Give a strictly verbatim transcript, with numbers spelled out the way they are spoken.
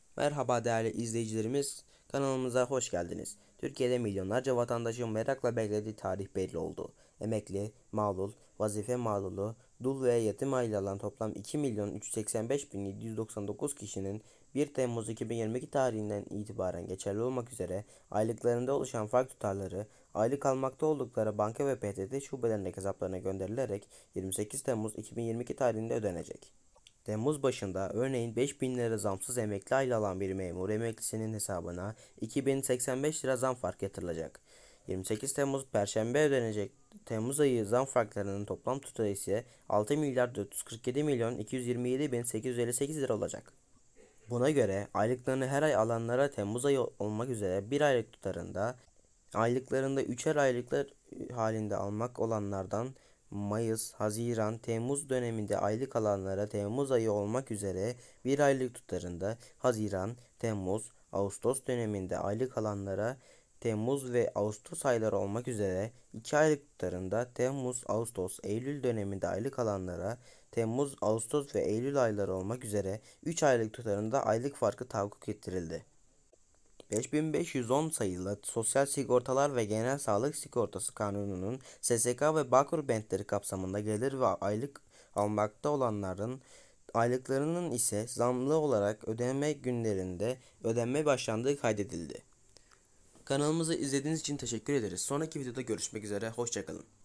Merhaba değerli izleyicilerimiz, kanalımıza hoş geldiniz. Türkiye'de milyonlarca vatandaşın merakla beklediği tarih belli oldu. Emekli, mağdul, vazife mağdulu, dul ve yetim aile toplam iki milyon üç yüz seksen beş bin yedi yüz doksan dokuz kişinin bir Temmuz iki bin yirmi iki tarihinden itibaren geçerli olmak üzere aylıklarında oluşan fark tutarları, aylık almakta oldukları banka ve P T T şubelerindeki hesaplarına gönderilerek yirmi sekiz Temmuz iki bin yirmi iki tarihinde ödenecek. Temmuz başında örneğin beş bin lira zamsız emekli aylığı alan bir memur emeklisinin hesabına iki bin seksen beş lira zam fark yatırılacak. yirmi sekiz Temmuz Perşembe ödenecek Temmuz ayı zam farklarının toplam tutarı ise altı milyar dört yüz kırk yedi milyon iki yüz yirmi yedi bin sekiz yüz elli sekiz lira olacak. Buna göre aylıklarını her ay alanlara Temmuz ayı olmak üzere bir aylık tutarında, aylıklarında üçer aylıklar halinde almak olanlardan Mayıs, Haziran, Temmuz döneminde aylık alanlara Temmuz ayı olmak üzere bir aylık tutarında, Haziran, Temmuz, Ağustos döneminde aylık alanlara Temmuz ve Ağustos ayları olmak üzere iki aylık tutarında, Temmuz, Ağustos, Eylül döneminde aylık alanlara Temmuz, Ağustos ve Eylül ayları olmak üzere üç aylık tutarında aylık farkı tahakkuk ettirildi. beş bin beş yüz on sayılı Sosyal Sigortalar ve Genel Sağlık Sigortası Kanunu'nun S S K ve Bağkur bentleri kapsamında gelir ve aylık almakta olanların aylıklarının ise zamlı olarak ödeme günlerinde ödenme başlandığı kaydedildi. Kanalımızı izlediğiniz için teşekkür ederiz. Sonraki videoda görüşmek üzere. Hoşça kalın.